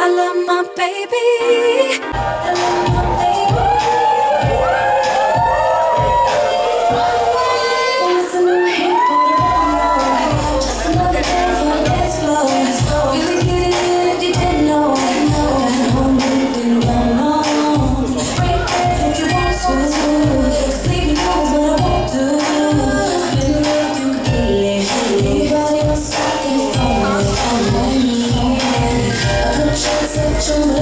I love my baby. I love my baby. What's in my head for tomorrow? Just another day for the dance floor. Really get it in if you didn't know. Got home and didn't know. Break up if you want to. 'Cause leaving you is what I won't do. I've been loved you completely. Anybody else talking for me? I put chance at you.